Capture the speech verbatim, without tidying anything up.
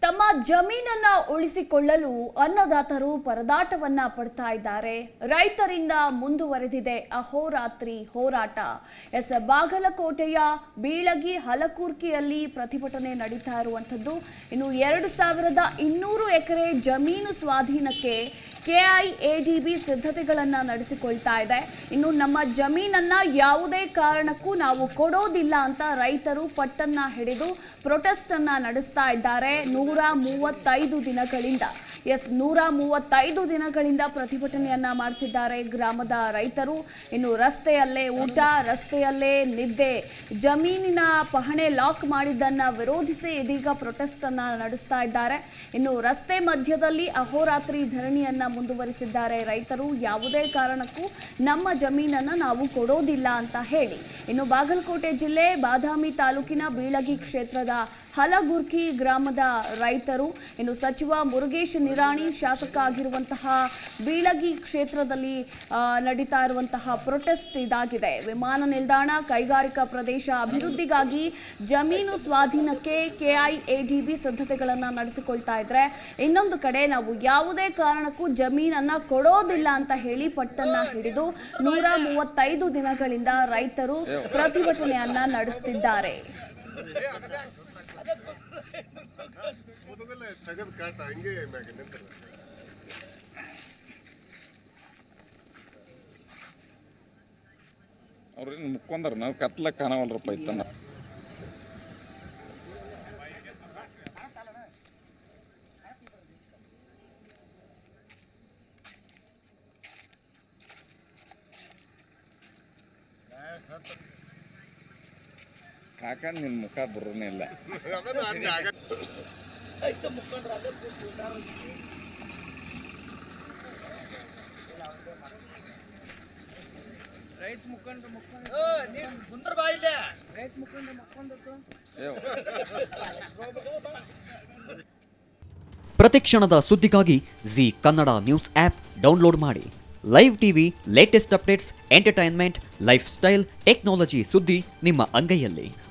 ತಮ್ಮ ಜಮೀನನ್ನ ಉಳಿಸಿಕೊಳ್ಳಲು ಅನ್ನದಾತರು ಪರದಾಟವನ್ನ ಪಡ್ತಾ ಇದ್ದಾರೆ. ರೈತರಿಂದ ಮುಂದುವರೆದಿದೆ ಅಹೋರಾತ್ರಿ ಹೋರಾಟ. ಎಸ್ ಬಾಗಲಕೋಟೆಯ ಬೀಳಗಿ ಹಲಕುರ್ಕಿಯಲ್ಲಿ ಪ್ರತಿಭಟನೆ ನಡೀತಾ ಇರುವಂತದ್ದು. ಇನ್ನು ಎರಡು ಸಾವಿರದ ಇನ್ನೂರು ಎಕರೆ ಜಮೀನು ಸ್ವಾಧೀನಕ್ಕೆ ಕೆಐಎಡಿಬಿ ಸಿದ್ಧತೆಗಳನ್ನ ನಡೆಸಿಕೊಳ್ತಾ ಇದೆ. ಇನ್ನು ನಮ್ಮ ಜಮೀನನ್ನ ಯಾವುದೇ ಕಾರಣಕ್ಕೂ ನಾವು ಕೊಡೋದಿಲ್ಲ ಅಂತ ರೈತರು ಪಟ್ಟನ್ನ ಹಿಡಿದು ಪ್ರೊಟೆಸ್ಟ್ ಅನ್ನ ನಡೆಸ್ತಾ ಇದ್ದಾರೆ. ನೂರ ಮೂವತ್ತೈದು ದಿನಗಳಿಂದ ಎಸ್ ನೂರ ಮೂವತ್ತೈದು ದಿನಗಳಿಂದ ಪ್ರತಿಭಟನೆಯನ್ನ ಮಾಡ್ತಿದ್ದಾರೆ ಗ್ರಾಮದ ರೈತರು. ಇನ್ನು ರಸ್ತೆಯಲ್ಲೇ ಊಟ, ರಸ್ತೆಯಲ್ಲೇ ನಿದ್ದೆ, ಜಮೀನಿನ ಪಹಣೆ ಲಾಕ್ ಮಾಡಿದ್ದನ್ನ ವಿರೋಧಿಸಿ ಇದೀಗ ಪ್ರೊಟೆಸ್ಟ್ ಅನ್ನ ನಡೆಸ್ತಾ ಇದ್ದಾರೆ. ಇನ್ನು ರಸ್ತೆ ಮಧ್ಯದಲ್ಲಿ ಅಹೋರಾತ್ರಿ ಧರಣಿಯನ್ನ ಮುಂದುವರಿಸಿದ್ದಾರೆ ರೈತರು. ಯಾವುದೇ ಕಾರಣಕ್ಕೂ ನಮ್ಮ ಜಮೀನನ್ನ ನಾವು ಕೊಡೋದಿಲ್ಲ ಅಂತ ಹೇಳಿ. ಇನ್ನು ಬಾಗಲಕೋಟೆ ಜಿಲ್ಲೆ ಬಾದಾಮಿ ತಾಲೂಕಿನ ಬೀಳಗಿ ಕ್ಷೇತ್ರದ ಹಲಗುರ್ಕಿ ಗ್ರಾಮದ ರೈತರು, ಇನ್ನು ಸಚಿವ ಮುರುಗೇಶ್ ನಿರಾಣಿ ಶಾಸಕ ಆಗಿರುವಂತಹ ಬೀಳಗಿ ಕ್ಷೇತ್ರದಲ್ಲಿ ನಡೀತಾ ಇರುವಂತಹ ಪ್ರೊಟೆಸ್ಟ್ ಇದಾಗಿದೆ. ವಿಮಾನ ನಿಲ್ದಾಣ, ಕೈಗಾರಿಕಾ ಪ್ರದೇಶ ಅಭಿವೃದ್ಧಿಗಾಗಿ ಜಮೀನು ಸ್ವಾಧೀನಕ್ಕೆ ಕೆಐಎಡಿಬಿ ಸಿದ್ಧತೆಗಳನ್ನು ನಡೆಸಿಕೊಳ್ತಾ ಇದ್ರೆ, ಇನ್ನೊಂದು ಕಡೆ ನಾವು ಯಾವುದೇ ಕಾರಣಕ್ಕೂ ಜಮೀನನ್ನ ಕೊಡೋದಿಲ್ಲ ಅಂತ ಹೇಳಿ ಪಟ್ಟನ್ನ ಹಿಡಿದು ನೂರ ಮೂವತ್ತೈದು ದಿನಗಳಿಂದ ರೈತರು ಪ್ರತಿಭಟನೆಯನ್ನ ನಡೆಸುತ್ತಿದ್ದಾರೆ. ಅವ್ರೇನು ಮುಕ್ಕೊಂಡ್ರ ನಾವು ಕತ್ಲ ಕಾಣವಲ್ರಪ್ಪ ಇತ್ತನ. ಕಾಕಂಡ್ ನಿನ್ನ ಮುಖ ಬರೋನೇ ಇಲ್ಲ. ಪ್ರತಿಕ್ಷಣದ ಸುದ್ದಿಗಾಗಿ Zee Kannada news app download ಮಾಡಿ. Live TV, latest updates, entertainment, lifestyle, technology ಸುದ್ದಿ ನಿಮ್ಮ ಅಂಗೈಯಲ್ಲಿ.